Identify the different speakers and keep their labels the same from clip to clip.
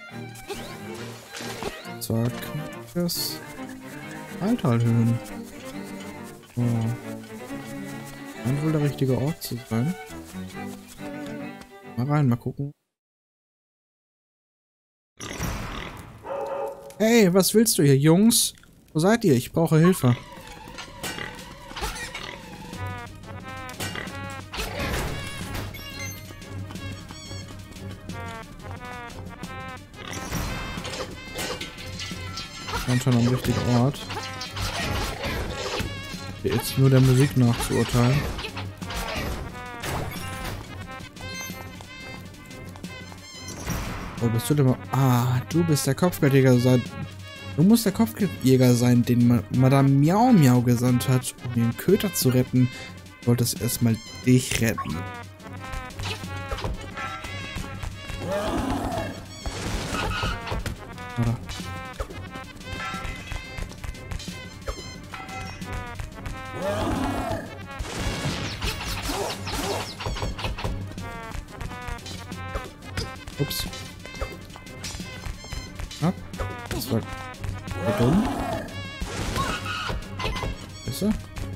Speaker 1: Zack. Das Alter erhöhen. So. Scheint wohl der richtige Ort zu sein. Mal rein, mal gucken. Hey, was willst du hier, Jungs? Wo seid ihr? Ich brauche Hilfe. Und schon am richtigen Ort. Jetzt nur der Musik nachzuurteilen. Oh, bist du denn mal... Ah, du bist der Kopfgeldjäger sein. Du musst der Kopfgeldjäger sein, den Madame Miau Miau gesandt hat, um den Köter zu retten. Du wolltest erstmal dich retten. Oder? Ups. Ab. Das war dumm. Besser.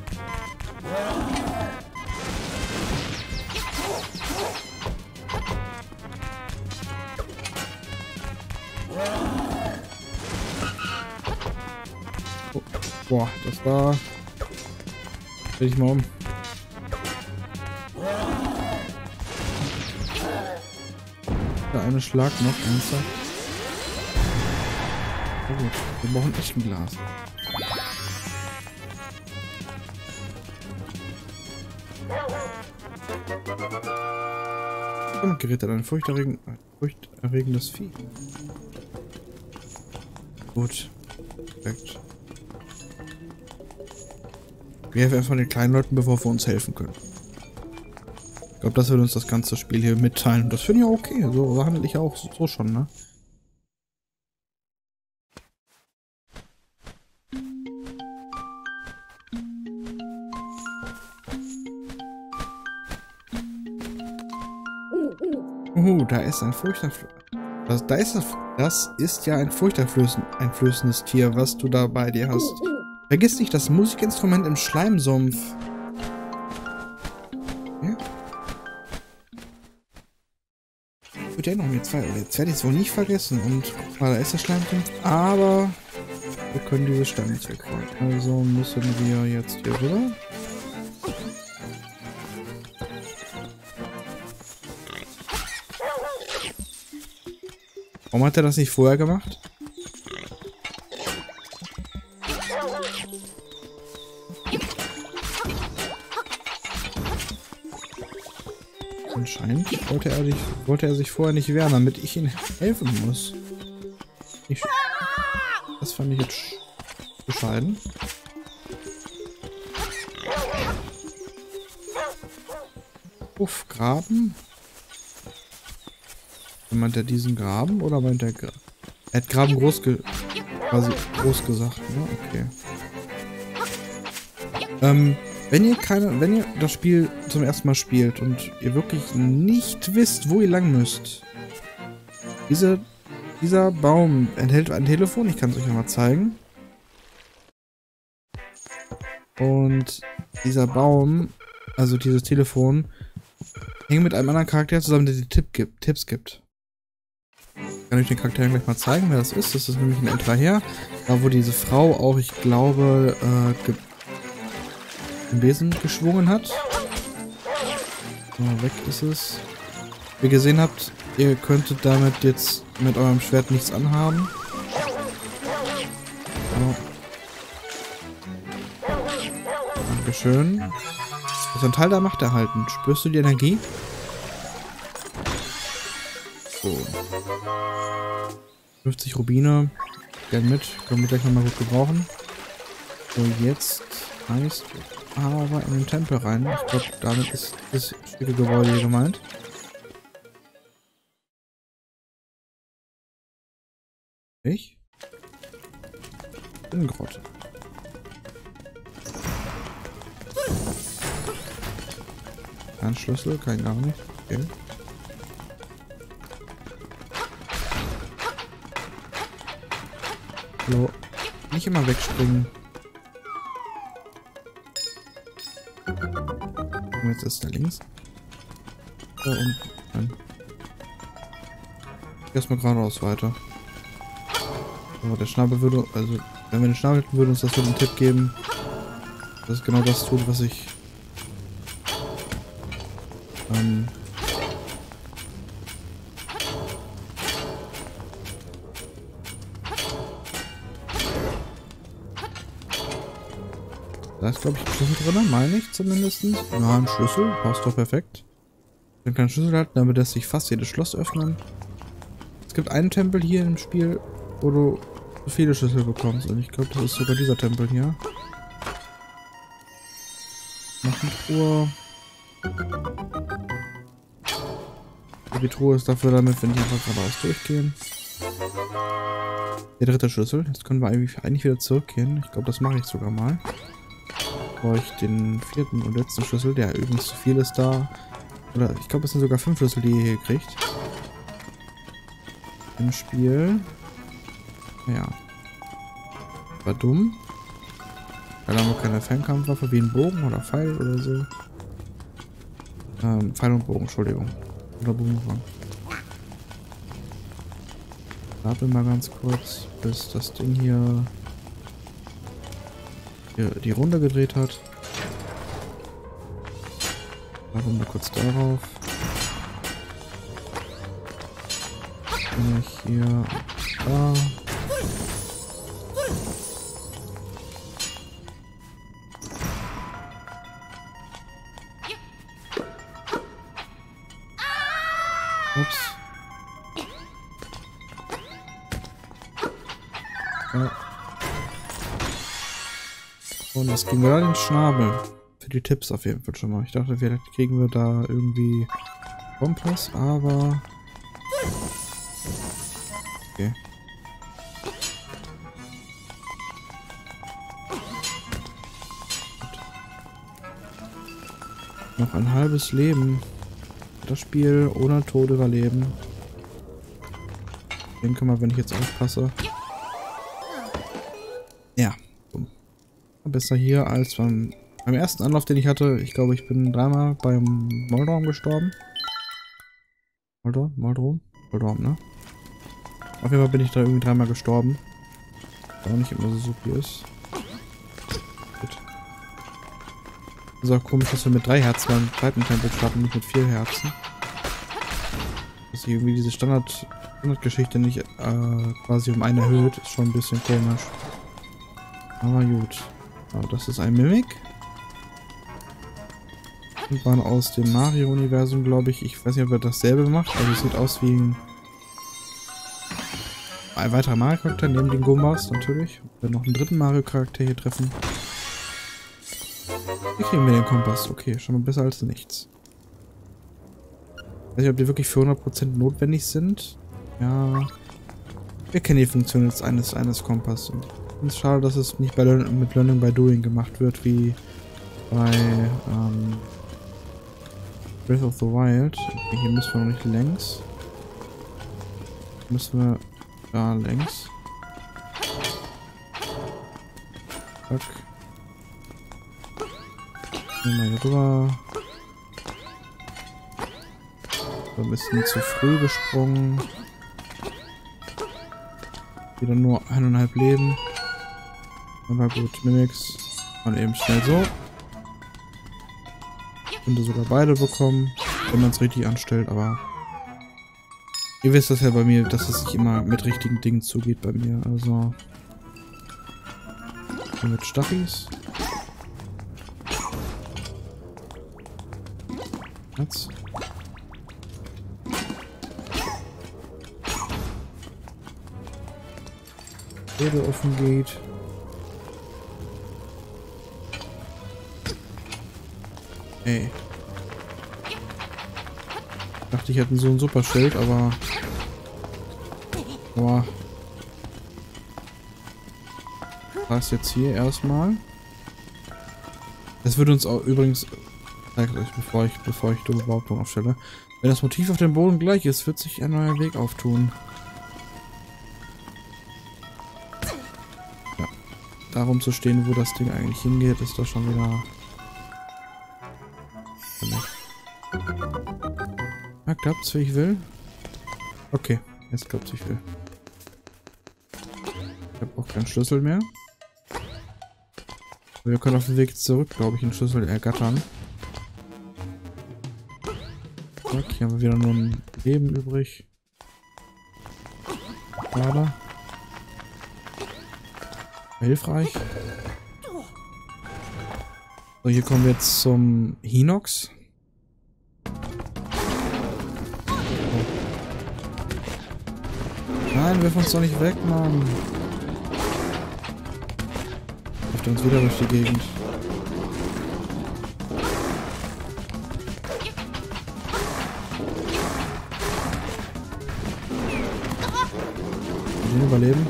Speaker 1: Oh. Boah, das war... Dreh ich mal um. Der eine Schlag noch, ernsthaft. Oh gut, wir brauchen echt ein Glas. Und gerät dann ein furchterregendes Vieh. Gut. Perfekt. Wir helfen erstmal den kleinen Leuten, bevor wir uns helfen können. Ich glaube, das wird uns das ganze Spiel hier mitteilen. Das finde ich auch okay. So handle ich auch so schon, ne? Da ist ein Das ist ja ein furchteinflößendes Tier, was du da bei dir hast. Vergiss nicht das Musikinstrument im Schleimsumpf. Ja. Wird ja noch mit zwei. Jetzt werde ich es wohl nicht vergessen. Und guck mal, da ist der Schleimsumpf. Aber wir können diese Steine nicht wegholen. Also müssen wir jetzt hier rüber. Warum hat er das nicht vorher gemacht? Anscheinend wollte er sich vorher nicht wehren, damit ich ihm helfen muss. Das fand ich jetzt bescheiden. Uff, Graben. Meint er diesen Graben oder meint er... Er hat Graben quasi groß gesagt, ne? Okay. Wenn ihr das Spiel zum ersten Mal spielt und ihr wirklich nicht wisst, wo ihr lang müsst. Dieser Baum enthält ein Telefon, ich kann es euch nochmal zeigen. Und dieser Baum, also dieses Telefon, hängt mit einem anderen Charakter zusammen, der die Tipps gibt. Ich kann euch den Charakter gleich mal zeigen, wer das ist. Das ist nämlich ein älterer Herr, da wo diese Frau auch, ich glaube, den Besen geschwungen hat. So, weg ist es. Wie ihr gesehen habt, ihr könntet damit jetzt mit eurem Schwert nichts anhaben. So. Dankeschön. Das ist ein Teil der Macht erhalten. Spürst du die Energie? So. 50 Rubine. Gern mit. Können wir gleich nochmal gut gebrauchen. So, jetzt heißt aber in den Tempel rein. Ich glaube, damit ist das schicke Gebäude hier gemeint. Ich? In Grotte. Kein Schlüssel, kein gar nicht. Okay. Hallo. Nicht immer wegspringen. Und jetzt ist der links. Da unten. Erstmal geradeaus weiter. Aber der Schnabel würde, also wenn wir den Schnabel hätten, würde uns das so einen Tipp geben, dass es genau das tut, was ich da ist, glaube ich, ein Schlüssel drin, meine ich zumindest. Ja, ein Schlüssel, passt doch perfekt. Wenn keinen Schlüssel hat, damit lässt sich fast jedes Schloss öffnen. Es gibt einen Tempel hier im Spiel, wo du so viele Schlüssel bekommst. Und ich glaube, das ist sogar dieser Tempel hier. Noch eine Truhe. Die Truhe ist dafür damit, wenn ich einfach geradeaus durchgehen. Der dritte Schlüssel. Jetzt können wir eigentlich wieder zurückgehen. Ich glaube, das mache ich sogar mal. Bevor ich den vierten und letzten Schlüssel, der übrigens zu viel ist da. Oder ich glaube, es sind sogar 5 Schlüssel, die ihr hier kriegt. Im Spiel. Ja. War dumm. Weil haben wir keine Fernkampfwaffe wie ein Bogen oder Pfeil oder so. Pfeil und Bogen, Entschuldigung. Oder Bogenwurf. Warte mal ganz kurz, bis das Ding hier die Runde gedreht hat. Warten wir kurz darauf. Bin ich hier da. Ups. Ja. Und jetzt kriegen wir da den Schnabel. Für die Tipps auf jeden Fall schon mal. Ich dachte, vielleicht kriegen wir da irgendwie Kompass, aber... Okay. Noch ein halbes Leben. Das Spiel ohne Tod überleben. Ich denke mal, wenn ich jetzt aufpasse. Ja. Besser hier als beim ersten Anlauf, den ich hatte. Ich glaube, ich bin dreimal beim Moldorm gestorben. Moldorm, ne? Auf jeden Fall bin ich da irgendwie dreimal gestorben. Was auch nicht immer so super ist. Gut. Ist auch komisch, dass wir mit 3 Herzen beim zweiten Tempel starten, nicht mit 4 Herzen. Dass sich irgendwie diese Standardgeschichte nicht quasi um eine erhöht, ist schon ein bisschen komisch. Aber gut. Aber das ist ein Mimik. Und waren aus dem Mario-Universum, glaube ich. Ich weiß nicht, ob er dasselbe macht. Also es sieht aus wie ein weiterer Mario-Charakter neben den Gumbas natürlich. Wir noch einen dritten Mario-Charakter hier treffen. Hier kriegen wir den Kompass. Okay, schon mal besser als nichts. Ich weiß nicht, ob die wirklich für 100% notwendig sind. Ja. Wir kennen die Funktion jetzt eines Kompass. Und ich finde es schade, dass es nicht mit Learning by Doing gemacht wird, wie bei Breath of the Wild. Okay, hier müssen wir noch nicht längs. Müssen wir da längs. Zack. Gehen wir hier rüber. So ein bisschen zu früh gesprungen. Wieder nur 1,5 Leben. Aber gut, Mimics. Mal eben schnell so. Könnte sogar beide bekommen, wenn man es richtig anstellt, aber ihr wisst das ja bei mir, dass es nicht immer mit richtigen Dingen zugeht bei mir, also hier mit Stachis. Jetzt. Tür offen geht. Ey. Ich dachte, ich hätte so ein Superschild, aber... Boah. Das jetzt hier erstmal. Das würde uns auch übrigens... Zeigt euch, bevor ich dumme Behauptungen aufstelle. Wenn das Motiv auf dem Boden gleich ist, wird sich ein neuer Weg auftun. darum zu stehen, wo das Ding eigentlich hingeht, ist doch schon wieder... Ja, klappt's, wie ich will? Okay, jetzt klappt's, wie ich will. Ich habe auch keinen Schlüssel mehr. Wir können auf dem Weg zurück, glaube ich, einen Schlüssel ergattern. Okay, hier haben wir wieder nur ein Leben übrig. Schade. Hilfreich. So, hier kommen wir jetzt zum Hinox. Nein, wirf uns doch nicht weg, Mann. Wirft uns wieder durch die Gegend. Den überleben?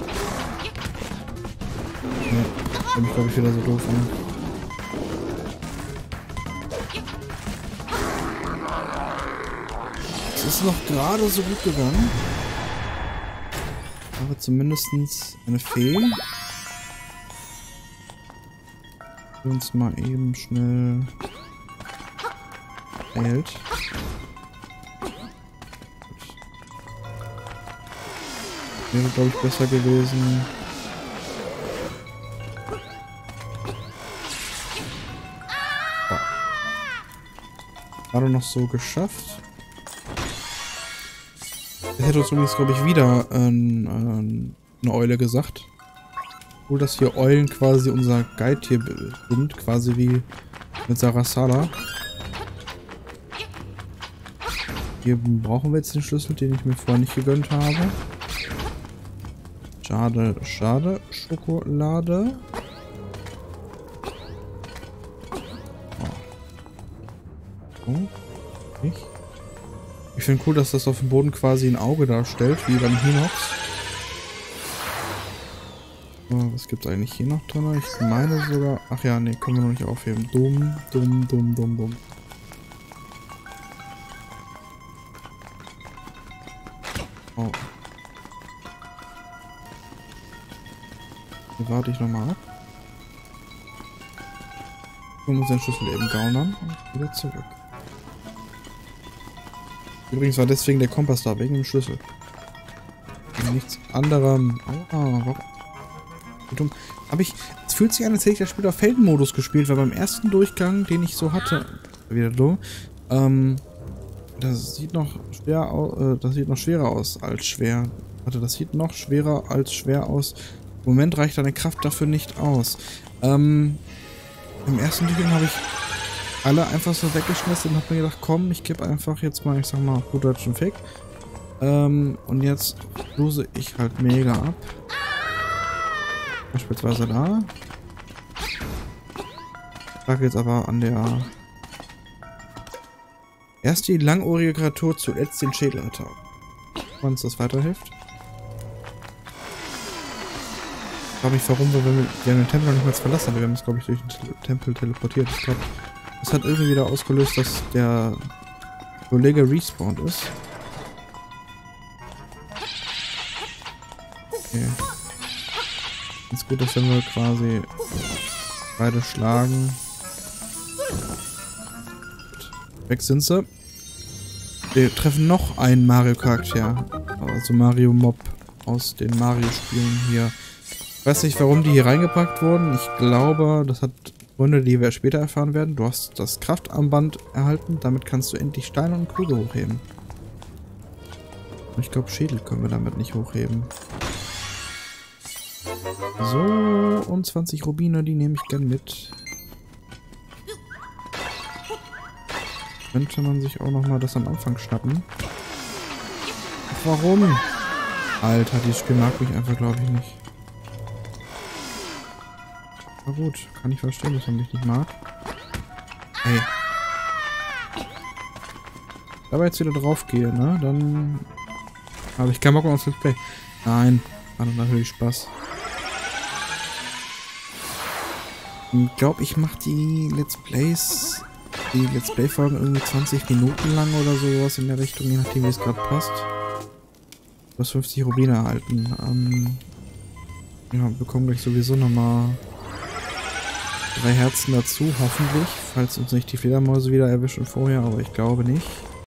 Speaker 1: Ne, bin ich glaube ich wieder so doof an. Es ist noch gerade so gut gegangen. Aber zumindest eine Fee. Die uns mal eben schnell hält. Wäre, glaube ich, besser gewesen. Oh. Gerade noch so geschafft. Das hätte uns übrigens, glaube ich, wieder eine Eule gesagt. Cool, dass hier Eulen quasi unser Guide hier sind. Quasi wie mit Sarasala. Hier brauchen wir jetzt den Schlüssel, den ich mir vorher nicht gegönnt habe. Schade, schade. Schokolade. Oh. Ich finde cool, dass das auf dem Boden quasi ein Auge darstellt, wie beim Hinox. So, was gibt es eigentlich hier noch drin? Ich meine sogar... Ach ja, nee, können wir noch nicht aufheben. Dumm, dumm, dumm, dumm, dumm. Oh. Hier warte ich nochmal ab. Wir müssen den Schlüssel eben gaunern und wieder zurück. Übrigens war deswegen der Kompass da, wegen dem Schlüssel. Und nichts anderem. Warum? Habe ich... Es fühlt sich an, als hätte ich das Spiel auf Heldenmodus gespielt, weil beim ersten Durchgang, den ich so hatte... Wieder dumm. Das sieht noch schwer aus. Das sieht noch schwerer aus als schwer. Warte, das sieht noch schwerer als schwer aus. Im Moment reicht deine Kraft dafür nicht aus. Im ersten Durchgang habe ich alle einfach so weggeschmissen und habe mir gedacht, komm, ich gebe einfach jetzt mal, ich sag mal, gut deutschen Fick. Und jetzt lose ich halt mega ab. Beispielsweise da. Ich sage jetzt aber an der... Erst die langohrige Kreatur, zuletzt den Schädelritter. Wenn uns das weiterhilft. Ich frage mich, warum wir haben den Tempel noch nicht mal verlassen, aber wir haben uns, glaube ich, durch den Tempel teleportiert. Ich glaube, das hat irgendwie wieder ausgelöst, dass der Kollege respawned ist. Okay. Ist gut, dass wir quasi beide schlagen. Weg sind sie. Wir treffen noch einen Mario-Charakter. Also Mario-Mob aus den Mario-Spielen hier. Ich weiß nicht, warum die hier reingepackt wurden. Ich glaube, das hat Gründe, die wir später erfahren werden. Du hast das Kraftarmband erhalten. Damit kannst du endlich Steine und Kugel hochheben. Ich glaube, Schädel können wir damit nicht hochheben. So, und 20 Rubine, die nehme ich gern mit. Könnte man sich auch nochmal das am Anfang schnappen. Ach, warum? Alter, dieses Spiel mag mich einfach, glaube ich, nicht. Na gut, kann ich verstehen, dass man mich nicht mag. Hey. Aber jetzt wieder drauf gehe, ne? Dann habe ich keinen Bock mehr aufs Let's Play. Nein, hat natürlich Spaß. Ich glaube, ich mache die Let's Play-Folgen irgendwie 20 Minuten lang oder sowas in der Richtung, je nachdem, wie es gerade passt. Du hast 50 Rubine erhalten. Ja, wir bekommen gleich sowieso nochmal 3 Herzen dazu, hoffentlich. Falls uns nicht die Fledermäuse wieder erwischen vorher, aber ich glaube nicht.